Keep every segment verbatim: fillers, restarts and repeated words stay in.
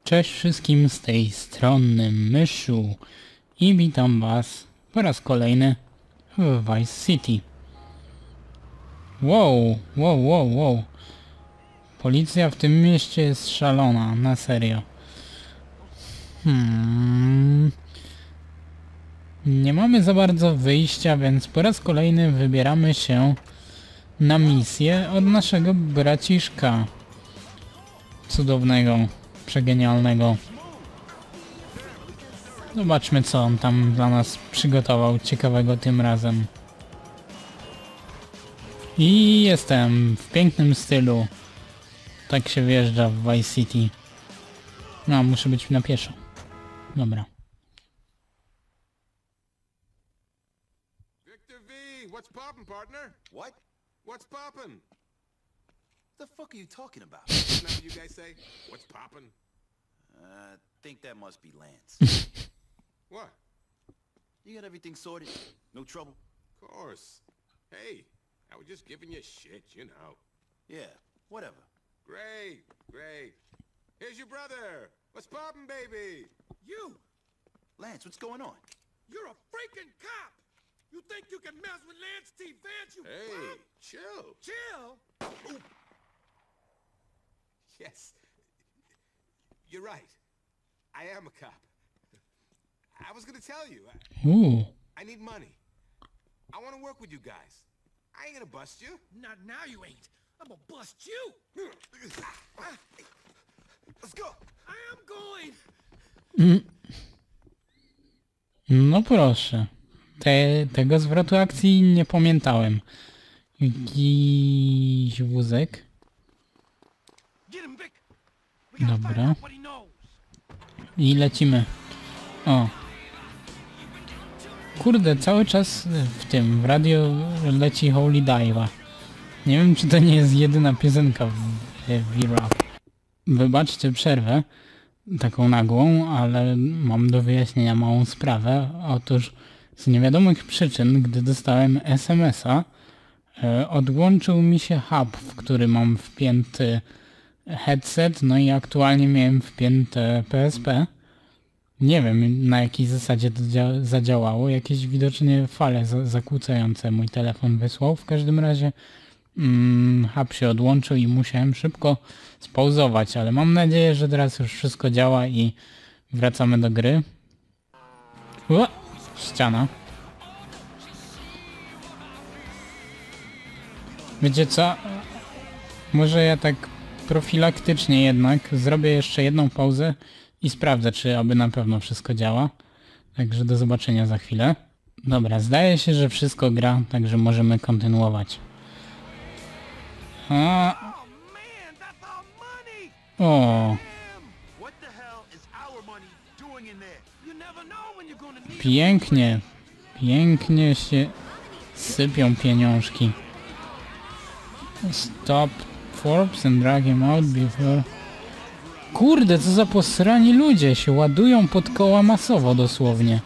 Cześć wszystkim, z tej strony Myszu i witam was po raz kolejny w Vice City. Wow, wow, wow, wow. Policja w tym mieście jest szalona, na serio. Hmm. Nie mamy za bardzo wyjścia, więc po raz kolejny wybieramy się na misję od naszego braciszka. Cudownego, przegenialnego. Zobaczmy, co on tam dla nas przygotował ciekawego tym razem. I jestem w pięknym stylu. Tak się wjeżdża w Vice City. No, muszę być na pieszo. Dobra. Victor V, what's poppin', partner? What? What's poppin'? The fuck are you talking about? Isn't that what you guys say? What's poppin'? I think that must be Lance. What? You got everything sorted? No trouble? Of course. Hey, I was just giving you shit, you know. Yeah, whatever. Great, great. Here's your brother. What's poppin', baby? You! Lance, what's going on? You're a freaking cop! You think you can mess with Lance T. Vance, you Hey, bum? chill. Chill! Yes. You're right. I am a cop. I was gonna tell you. I, Uuu. I need money. I want to work with you guys. I ain't gonna bust you. Not now you ain't. I'm gonna bust you! Let's go. I am going! No proszę. Te, tego zwrotu akcji nie pamiętałem. Jakiś wózek. Get him, Vic! We gotta find Dobra. out what he knows. I lecimy. O. Kurde, cały czas w tym, w radio leci Holy Dive'a. Nie wiem, czy to nie jest jedyna piosenka w V-Rap. Wybaczcie przerwę, taką nagłą, ale mam do wyjaśnienia małą sprawę. Otóż z niewiadomych przyczyn, gdy dostałem es em es a, e, odłączył mi się hub, w który mam wpięty headset, no i aktualnie miałem wpięte P S P. Nie wiem, na jakiej zasadzie to dzia- zadziałało. Jakieś widocznie fale za- zakłócające mój telefon wysłał. W każdym razie mm, hub się odłączył i musiałem szybko spauzować, ale mam nadzieję, że teraz już wszystko działa i wracamy do gry. O! Ściana. Wiecie co? Może ja tak profilaktycznie jednak zrobię jeszcze jedną pauzę i sprawdzę, czy aby na pewno wszystko działa. Także do zobaczenia za chwilę. Dobra, zdaje się, że wszystko gra, także możemy kontynuować. A... Oh man, that's our money! O, What the hell is our money doing in there? You never know when you're gonna need it. pięknie, pięknie się sypią pieniążki. Stop Forbes and drag him out before... Kurde, co za posrani ludzie się ładują pod koła masowo dosłownie.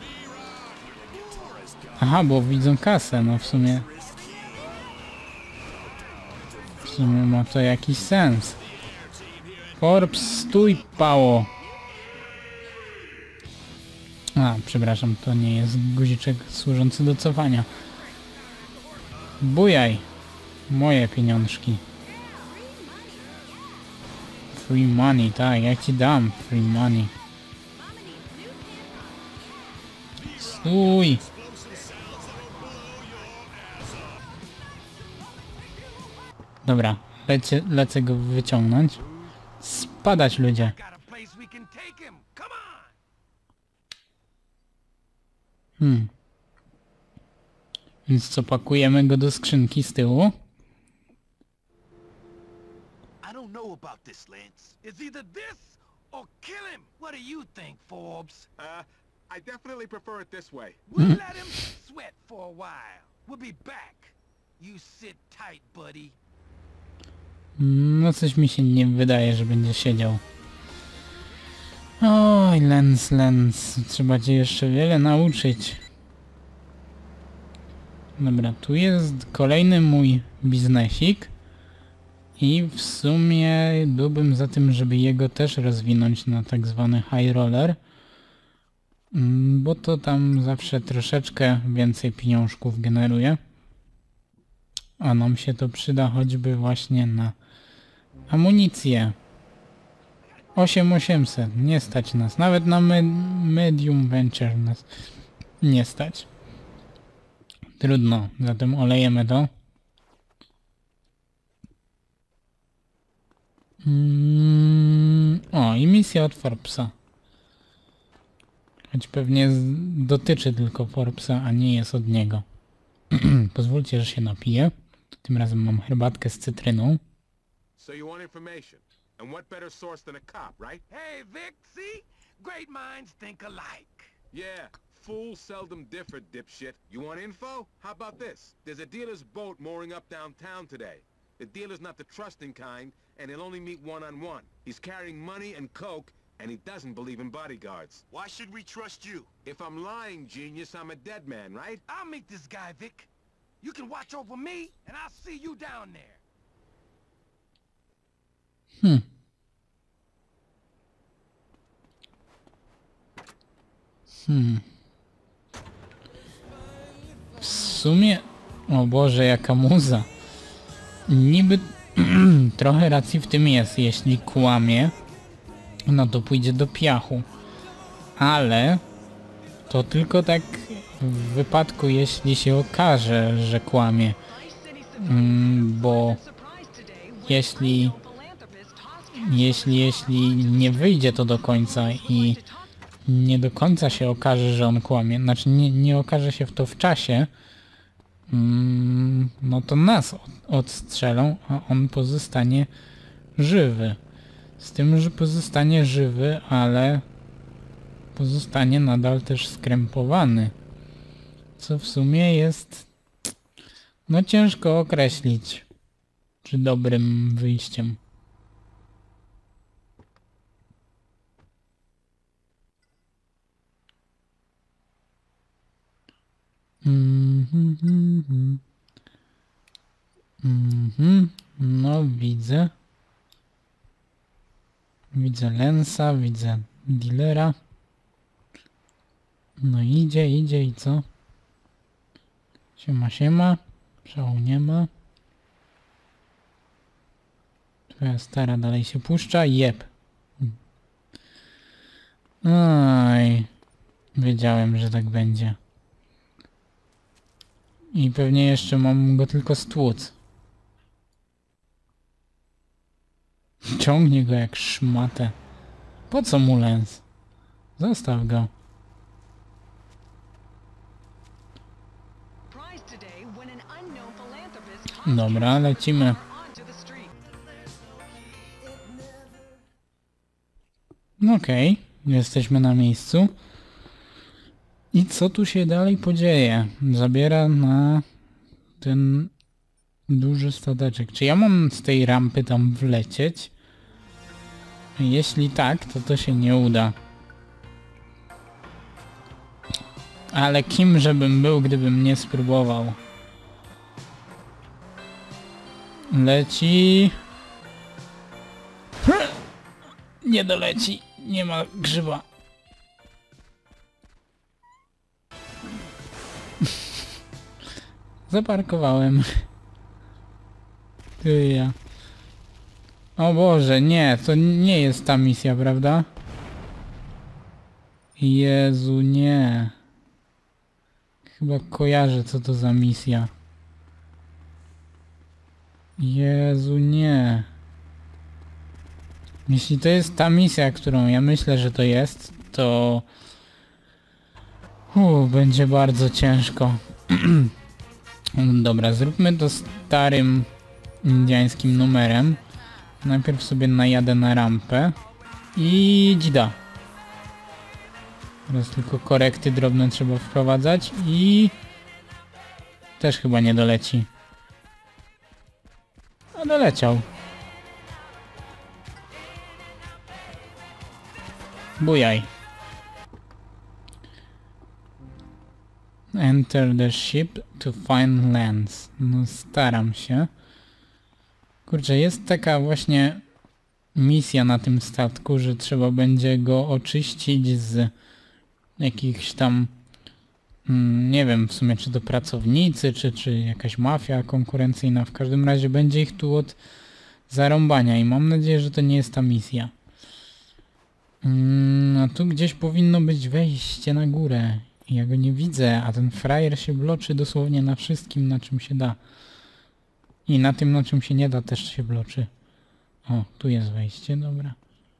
Aha, bo widzą kasę, no w sumie... W sumie ma to jakiś sens. Forbes, stój, pało! A, przepraszam, to nie jest guziczek służący do cofania. Bujaj! Moje pieniążki. Free money, tak, jak ci dam free money. Stój! Dobra, lecę, lecę go wyciągnąć. Spadać, ludzie. Got a place we can take him. Come on! Hmm. Więc co, pakujemy go do skrzynki z tyłu? I don't know about this, Lance. It's either this or kill him. What do you think, Forbes? Uh, I definitely prefer it this way. We'll let him sweat for a while. We'll be back. You sit tight, buddy. No coś mi się nie wydaje, że będzie siedział. Oj, Lens, Lens. Trzeba cię jeszcze wiele nauczyć. Dobra, tu jest kolejny mój biznesik. I w sumie byłbym za tym, żeby jego też rozwinąć na tak zwany high roller. Bo to tam zawsze troszeczkę więcej pieniążków generuje. A nam się to przyda choćby właśnie na amunicję. osiem tysięcy osiemset, nie stać nas. Nawet na me medium venture nas nie stać. Trudno, zatem olejemy to. Mm, o, i misja od Forbesa. Choć pewnie z, dotyczy tylko Forbesa, a nie jest od niego. Pozwólcie, że się napiję. Tym razem mam herbatkę z cytryną. So you want information? And what better source than a cop, right? Hey, Vic, see? Great minds think alike. Yeah, fools seldom differ, dipshit. You want info? How about this? There's a dealer's boat mooring up downtown today. The dealer's not the trusting kind, and he'll only meet one-on-one. He's carrying money and coke, and he doesn't believe in bodyguards. Why should we trust you? If I'm lying, genius, I'm a dead man, right? I'll meet this guy, Vic. You can watch over me, and I'll see you down there. Hmm. Hmm. W sumie... O Boże, jaka muza. Niby trochę racji w tym jest, jeśli kłamie, no to pójdzie do piachu. Ale to tylko tak w wypadku, jeśli się okaże, że kłamie. Mm, bo jeśli, jeśli, jeśli nie wyjdzie to do końca i nie do końca się okaże, że on kłamie, znaczy nie, nie okaże się w to w czasie, mm, no to nas odstrzelą, a on pozostanie żywy. Z tym, że pozostanie żywy, ale pozostanie nadal też skrępowany. Co w sumie jest no ciężko określić, czy dobrym wyjściem. Mhm, mhm. Mhm. No widzę. Widzę Lensa, widzę dealera. No idzie, idzie i co? Siema, siema. Szału nie ma. Twoja stara dalej się puszcza. Jeb. Oj. Wiedziałem, że tak będzie. I pewnie jeszcze mam go tylko stłuc. Ciągnie go jak szmatę. Po co mu lens? Zostaw go. Dobra, lecimy. Okej, okay, jesteśmy na miejscu. I co tu się dalej podzieje? Zabiera na ten duży stateczek. Czy ja mam z tej rampy tam wlecieć? Jeśli tak, to to się nie uda. Ale kim żebym był, gdybym nie spróbował? Leci. Nie doleci. Nie ma grzyba. Zaparkowałem. Ty ja. O Boże, nie, to nie jest ta misja, prawda? Jezu, nie. Chyba kojarzę, co to za misja. Jezu, nie. Jeśli to jest ta misja, którą ja myślę, że to jest, to... Uu, będzie bardzo ciężko. Dobra, zróbmy to starym indyjskim numerem. Najpierw sobie najadę na rampę. I dzida. Teraz tylko korekty drobne trzeba wprowadzać i... Też chyba nie doleci. A doleciał. Bujaj. Enter the ship to find lands. No staram się. Kurczę, jest taka właśnie misja na tym statku, że trzeba będzie go oczyścić z jakichś tam, mm, nie wiem w sumie czy to pracownicy, czy, czy jakaś mafia konkurencyjna. W każdym razie będzie ich tu od zarąbania i mam nadzieję, że to nie jest ta misja. Mm, a tu gdzieś powinno być wejście na górę. Ja go nie widzę, a ten frajer się bloczy dosłownie na wszystkim, na czym się da. I na tym, na czym się nie da, też się bloczy. O, tu jest wejście, dobra.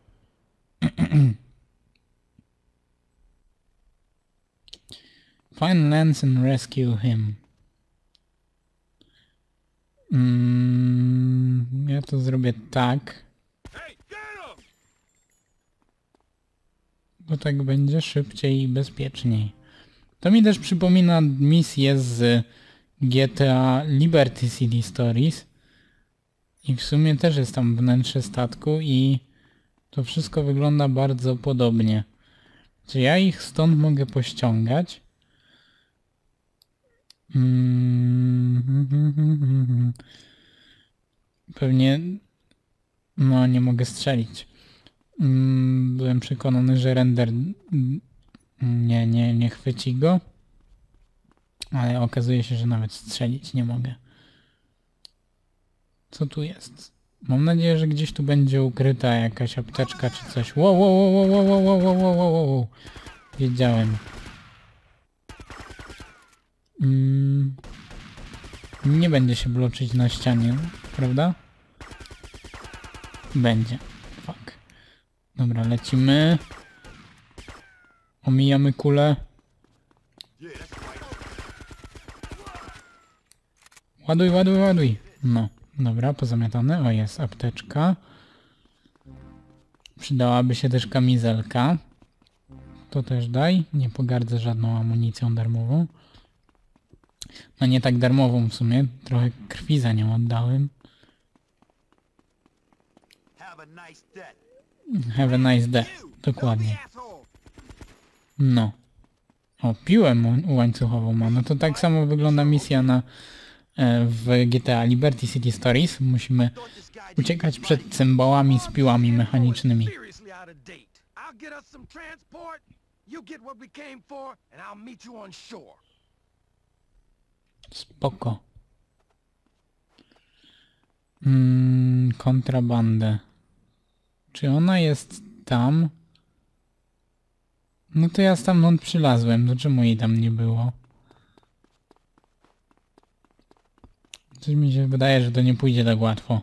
Find Lance and rescue him. Mm, ja to zrobię tak. Bo tak będzie szybciej i bezpieczniej. To mi też przypomina misję z G T A Liberty City Stories. I w sumie też jest tam wnętrze statku i to wszystko wygląda bardzo podobnie. Czy ja ich stąd mogę pościągać? Mm-hmm. Pewnie... No, nie mogę strzelić. Mm, byłem przekonany, że render nie, nie, nie chwyci go. Ale okazuje się, że nawet strzelić nie mogę. Co tu jest? Mam nadzieję, że gdzieś tu będzie ukryta jakaś apteczka czy coś. Wow, wow, wow, wow, wow, wow, wow, wow, wow, wow. Wiedziałem. Mm. Nie będzie się bloczyć na ścianie, prawda? Będzie. Fuck. Dobra, lecimy. Omijamy kulę. Ładuj, ładuj, ładuj. No, dobra, pozamiatane. O, jest apteczka. Przydałaby się też kamizelka. To też daj. Nie pogardzę żadną amunicją darmową. No nie tak darmową w sumie. Trochę krwi za nią oddałem. Have a nice day. Dokładnie. No. O, piłę łańcuchową ma. No to tak samo wygląda misja na w G T A Liberty City Stories. Musimy uciekać przed cymbałami z piłami mechanicznymi. Spoko. Mm, kontrabandę. Czy ona jest tam? No to ja stamtąd przylazłem. To czemu jej tam nie było? Coś mi się wydaje, że to nie pójdzie tak łatwo.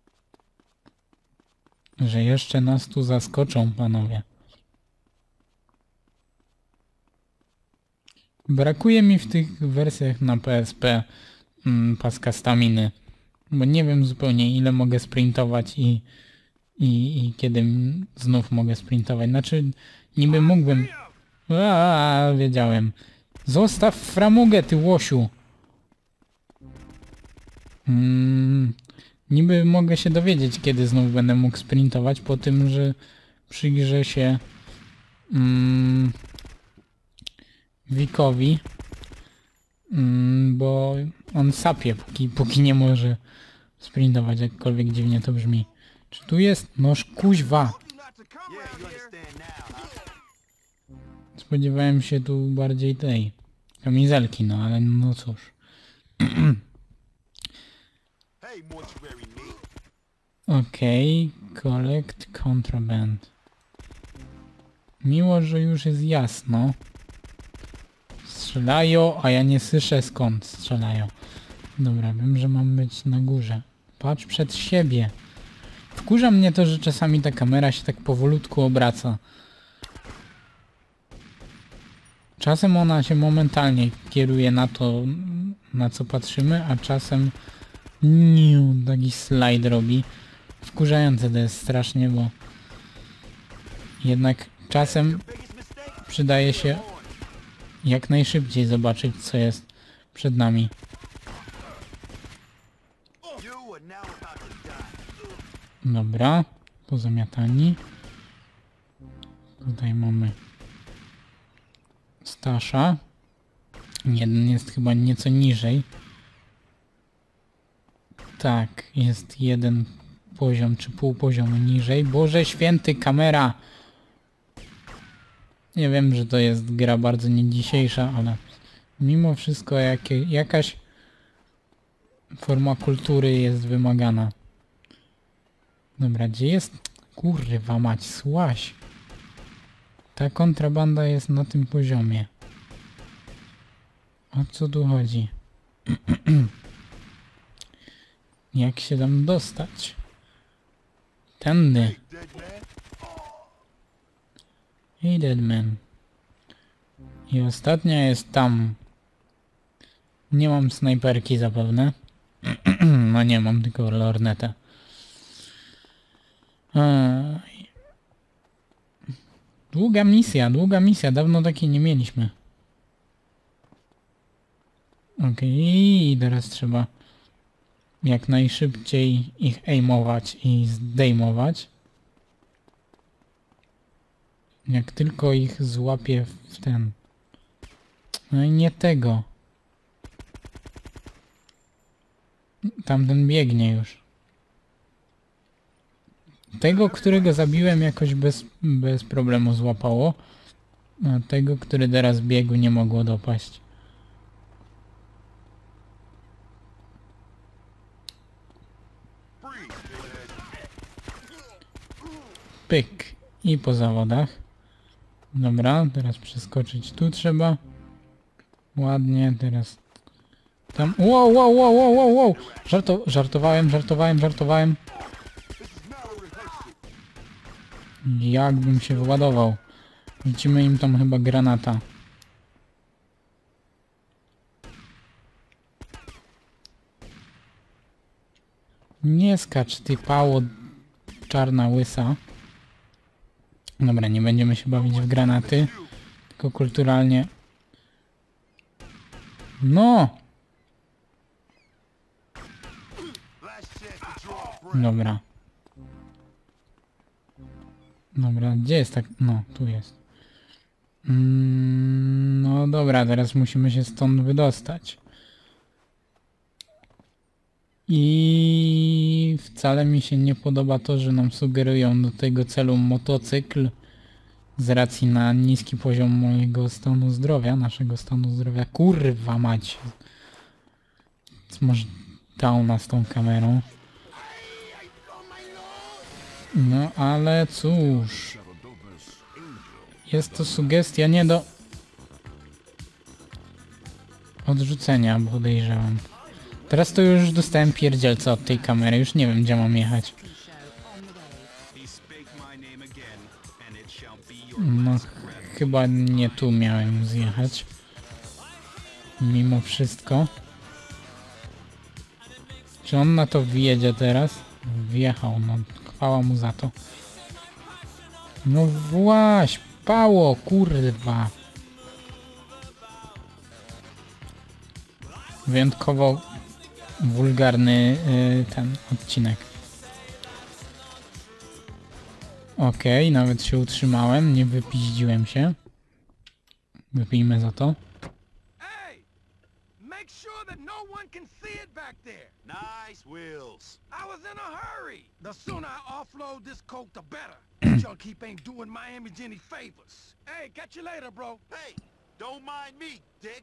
Że jeszcze nas tu zaskoczą, panowie. Brakuje mi w tych wersjach na P S P mm, paska staminy. Bo nie wiem zupełnie ile mogę sprintować i, i, i kiedy znów mogę sprintować. Znaczy niby mógłbym... Aaaa, wiedziałem. Zostaw framugę, ty łosiu! Hmm, niby mogę się dowiedzieć, kiedy znów będę mógł sprintować, po tym, że przyjrzę się hmm, Wikowi, hmm, bo on sapie, póki, póki nie może sprintować, jakkolwiek dziwnie to brzmi. Czy tu jest? Noż kuźwa! Spodziewałem się tu bardziej tej kamizelki, no ale no cóż. Okej, okay, collect contraband. Miło, że już jest jasno. Strzelają, a ja nie słyszę skąd strzelają. Dobra, wiem, że mam być na górze. Patrz przed siebie. Wkurza mnie to, że czasami ta kamera się tak powolutku obraca. Czasem ona się momentalnie kieruje na to, na co patrzymy, a czasem niu, taki slajd robi. Wkurzające to jest strasznie, bo jednak czasem przydaje się jak najszybciej zobaczyć, co jest przed nami. Dobra, pozamiatani. Tutaj mamy Stasza. Jeden jest chyba nieco niżej. Tak, jest jeden poziom czy pół poziomu niżej. Boże święty, kamera! Nie wiem, że to jest gra bardzo nie dzisiejsza, ale mimo wszystko jakie, jakaś forma kultury jest wymagana. Dobra, gdzie jest? Kurwa mać, słaś. Ta kontrabanda jest na tym poziomie. O co tu chodzi? Jak się tam dostać? Tędy. Hey Deadman. I ostatnia jest tam. Nie mam snajperki zapewne. No nie mam, tylko lornetę. Aj. Długa misja, długa misja. Dawno takiej nie mieliśmy. Okej, okay, teraz trzeba jak najszybciej ich aimować i zdejmować. Jak tylko ich złapię w ten... No i nie tego. Tamten biegnie już. Tego, którego zabiłem, jakoś bez, bez problemu złapało. A tego, który teraz biegł, nie mogło dopaść. Pyk. I po zawodach. Dobra, teraz przeskoczyć tu trzeba. Ładnie, teraz... Tam... Wow, wow, wow, wow, wow, wow! Żarto... Żartowałem, żartowałem, żartowałem. Jakbym się wyładował. Lecimy im tam chyba granata. Nie skacz, ty pało czarna łysa. Dobra, nie będziemy się bawić w granaty, tylko kulturalnie. No! Dobra. Dobra, gdzie jest tak... No, tu jest. Mm, no dobra, teraz musimy się stąd wydostać. I wcale mi się nie podoba to, że nam sugerują do tego celu motocykl z racji na niski poziom mojego stanu zdrowia, naszego stanu zdrowia. Kurwa mać! Może downa z tą kamerą. No ale cóż. Jest to sugestia nie do odrzucenia, podejrzewam. Teraz to już dostałem pierdzielca od tej kamery, już nie wiem, gdzie mam jechać. No, chyba nie tu miałem zjechać. Mimo wszystko. Czy on na to wjedzie teraz? Wjechał, no chwała mu za to. No właś, pało, kurwa. Wyjątkowo wulgarny yy, ten odcinek. Okej, okay, nawet się utrzymałem, nie wypiździłem się. Wypijmy za to. Hey! Make sure that no one can see it back there. Nice wheels. I was in a hurry. The sooner I offload this coke, the better. Y'all keep ain't doing my image any favors. Hey, catch you later, bro. Hey, don't mind me, dick.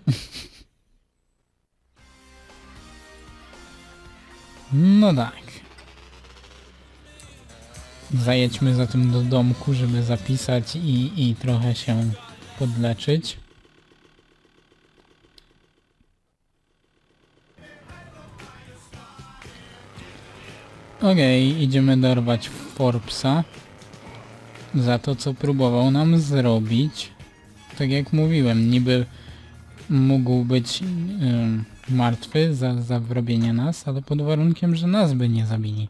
No tak. Zajedźmy zatem do domku, żeby zapisać i, i trochę się podleczyć. Okej, okay, idziemy dorwać Forbesa za to, co próbował nam zrobić. Tak jak mówiłem, niby mógł być yy, martwy za, za wrobienie nas, ale pod warunkiem, że nas by nie zabili.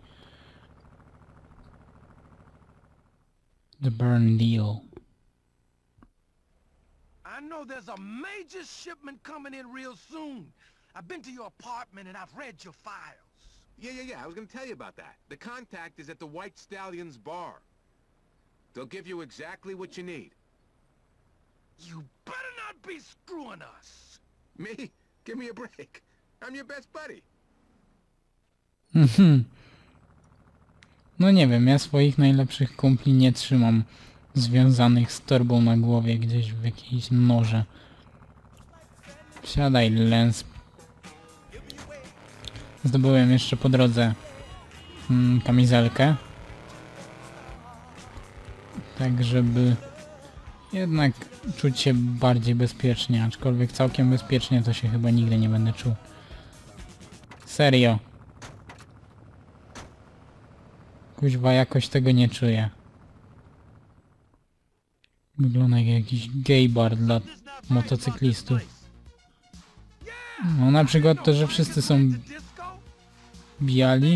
The burn deal. I know there's a major shipment coming in real soon. I've been to your apartment and I've read your files. Yeah, yeah, yeah, I was gonna tell you about that. The contact is at the White Stallion's bar. They'll give you exactly what you need. You better not be screwing us. Me? Give me a break. I'm your best buddy. Mhm. No nie wiem, ja swoich najlepszych kumpli nie trzymam związanych z torbą na głowie gdzieś w jakiejś noże. Siadaj, Lens. Zdobyłem jeszcze po drodze mm, kamizelkę. Tak, żeby jednak czuć się bardziej bezpiecznie, aczkolwiek całkiem bezpiecznie to się chyba nigdy nie będę czuł. Serio. Kuźwa, jakoś tego nie czuję. Wygląda jak jakiś gay bar dla motocyklistów. No na przykład to, że wszyscy są biali.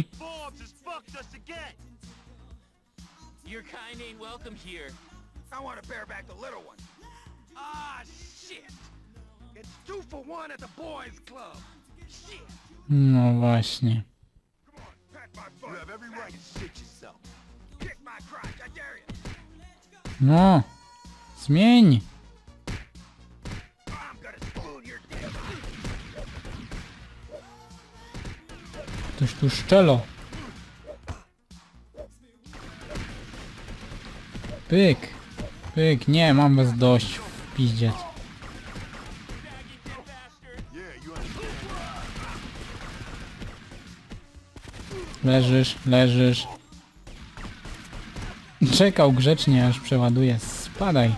Your kind ain't welcome here. I want to bear back the little one. Ah, shit. It's two for one at the boys club. Shit. No właśnie. Come on, pat my butt. You have every right to shit yourself. Kick my crotch, I dare you. No. Zmień. I'm gonna spoon your dick. Ktoś tu szczelo. Pyk. Pyk. Nie, mam was dość. W pizdziec. Leżysz, leżysz. Czekał grzecznie, aż przeładuje. Spadaj.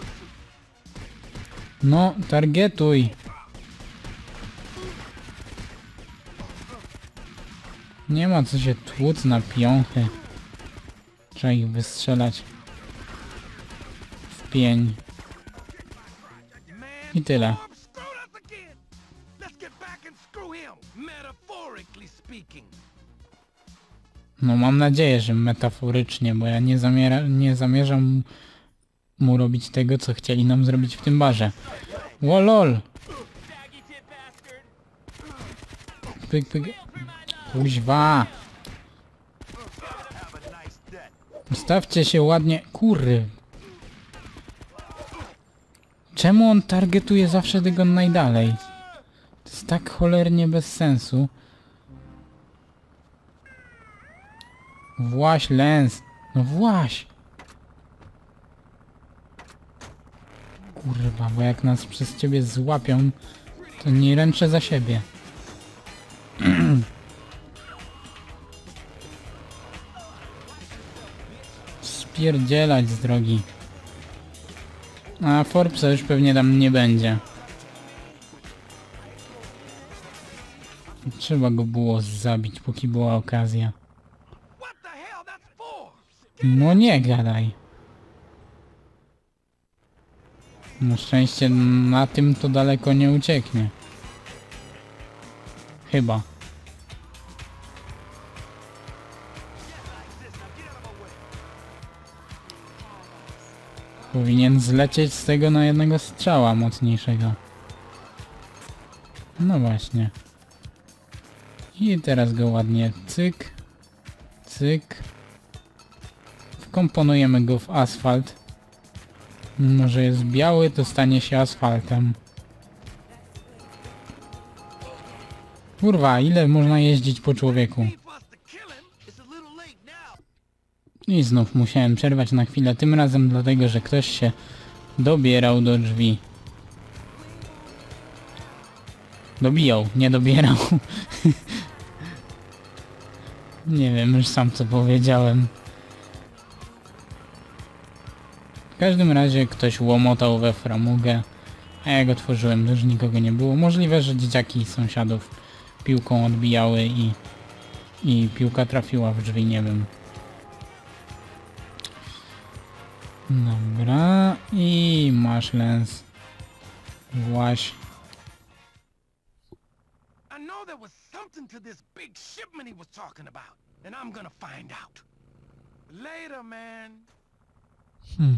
No, targetuj. Nie ma co się tłuc na piąchy. Trzeba ich wystrzelać w pień. I tyle. No mam nadzieję, że metaforycznie, bo ja nie, zamiera, nie zamierzam mu robić tego, co chcieli nam zrobić w tym barze. Łolol! Pyk, pyk. Kuźwa! Ustawcie się ładnie. Kurry. Czemu on targetuje zawsze tego najdalej? To jest tak cholernie bez sensu. Właś, Lens. No właś. Kurwa, bo jak nas przez ciebie złapią, to nie ręczę za siebie. Spierdzielać z drogi. A Forbesa już pewnie tam nie będzie. Trzeba go było zabić, póki była okazja. No nie gadaj. Na szczęście na tym to daleko nie ucieknie. Chyba. Powinien zlecieć z tego na jednego strzała mocniejszego. No właśnie. I teraz go ładnie cyk, cyk. Wkomponujemy go w asfalt. Może jest biały, to stanie się asfaltem. Kurwa, ile można jeździć po człowieku? I znów musiałem przerwać na chwilę, tym razem dlatego, że ktoś się dobierał do drzwi. Dobijał, nie dobierał. Nie wiem, już sam co powiedziałem. W każdym razie ktoś łomotał we framugę, a jak otworzyłem, to już nikogo nie było. Możliwe, że dzieciaki sąsiadów piłką odbijały i, i piłka trafiła w drzwi, nie wiem. Dobra, i masz, Lens. Właś. I know there was something to this big shipment he was talking about, and I'm gonna find out. Later, man. Hmm.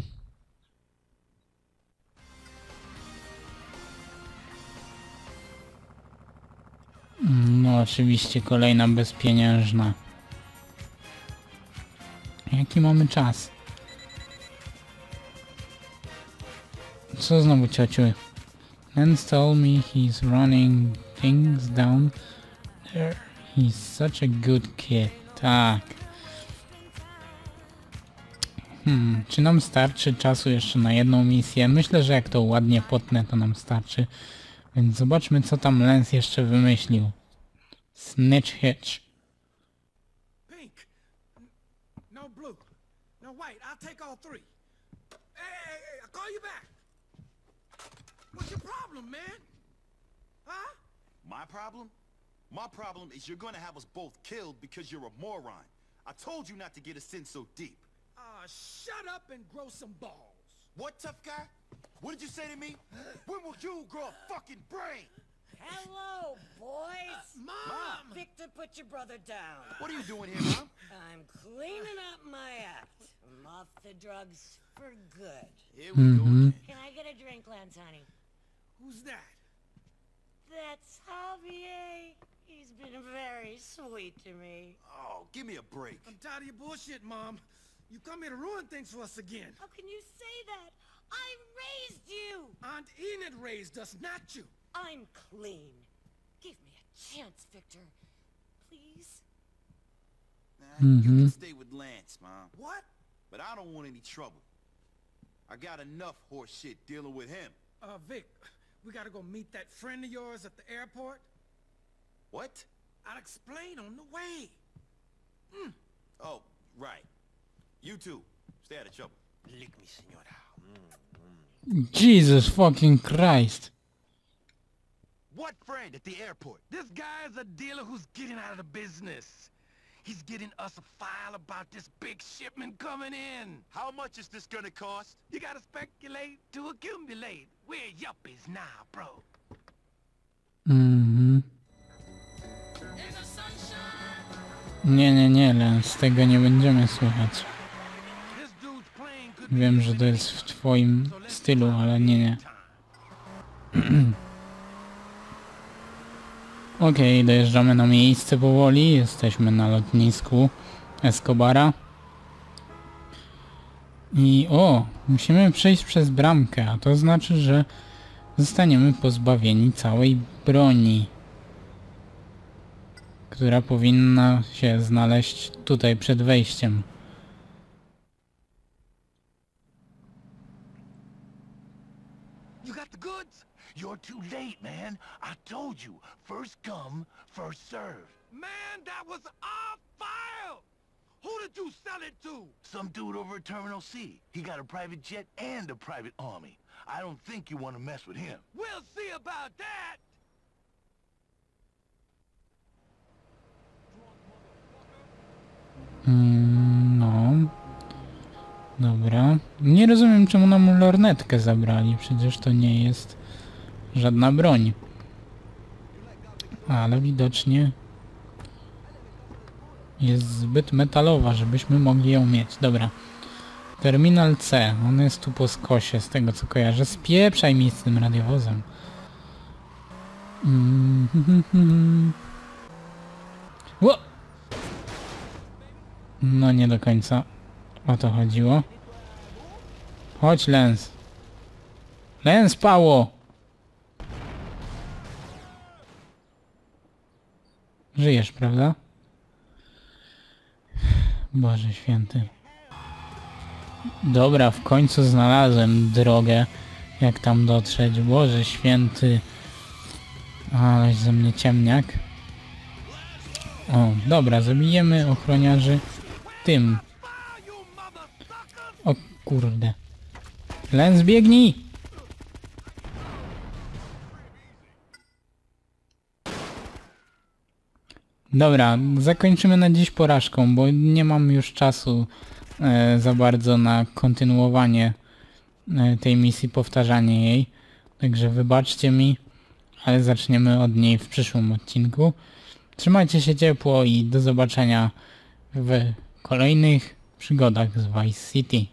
No oczywiście kolejna bezpieniężna. Jaki mamy czas? Co znowu, ciociu? Lens told me he's running things down there. He's such a good kid. Tak. Hmm, czy nam starczy czasu jeszcze na jedną misję? Myślę, że jak to ładnie potnę, to nam starczy. Więc zobaczmy, co tam Lance jeszcze wymyślił. Snitch Hitch. Pink. No blue. No white. I'll take all three. Hey, hey, hey, I'll call you back. What's your problem, man? Huh? My problem? My problem is you're gonna have us both killed because you're a moron. I told you not to get us in so deep. Uh, shut up and grow some balls. What, tough guy? What did you say to me? When will you grow a fucking brain? Hello, boys. Uh, Mom! Victor, put your brother down. What are you doing here, Mom? I'm cleaning up my act. I'm off the drugs for good. Here we go again. Can I get a drink, Lance, honey? Who's that? That's Javier. He's been very sweet to me. Oh, give me a break. I'm tired of your bullshit, Mom. You come here to ruin things for us again. How can you say that? I raised you. Aunt Enid raised us, not you. I'm clean. Give me a chance, Victor. Please? Nah, You can stay with Lance, Mom. What? But I don't want any trouble. I got enough horse shit dealing with him. Uh, Vic, we gotta go meet that friend of yours at the airport. What? I'll explain on the way. Oh, right. You two, stay out of trouble. Lick me, senora. Jesus fucking Christ. What friend at the airport? This guy is a dealer who's getting out of the business. He's getting us a file about this big shipment coming in. How much is this gonna cost? You gotta speculate to accumulate. We're yuppies now, bro. Mhm. Nie, nie, nie, Lance, tego nie będziemy słuchać. This dude's plane could be Wiem, że to jest w twoim so let's stylu, talk ale nie, nie. time. Okej, okay, dojeżdżamy na miejsce powoli. Jesteśmy na lotnisku Escobara. I o, musimy przejść przez bramkę, a to znaczy, że zostaniemy pozbawieni całej broni, która powinna się znaleźć tutaj przed wejściem. You got the goods? You're too late, man. I told you. First come, first serve. Man, that was our file! Who did you sell it to? Some dude over at Terminal C. He got a private jet and a private army. I don't think you want to mess with him. We'll see about that! Mm, no. Dobra. Nie rozumiem, czemu nam lornetkę zabrali. Przecież to nie jest żadna broń. Ale widocznie jest zbyt metalowa, żebyśmy mogli ją mieć. Dobra. Terminal C. On jest tu po skosie, z tego co kojarzę. Spieprzaj mi z tym radiowozem. Mm -hmm. Ło! No nie do końca o to chodziło. Chodź, Lance. Lance, Pało! Żyjesz, prawda? Boże święty. Dobra, w końcu znalazłem drogę, jak tam dotrzeć. Boże święty. Aleś ze mnie ciemniak. O, dobra, zabijemy ochroniarzy tym. O kurde. Lance, biegnij! Dobra, zakończymy na dziś porażką, bo nie mam już czasu e, za bardzo na kontynuowanie e, tej misji, powtarzanie jej. Także wybaczcie mi, ale zaczniemy od niej w przyszłym odcinku. Trzymajcie się ciepło i do zobaczenia w kolejnych przygodach z Vice City.